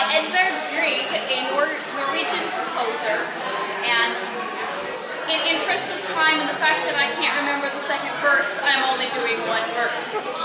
Edvard Grieg, a Norwegian composer, and in interest of time and the fact that I can't remember the second verse, I'm only doing one verse.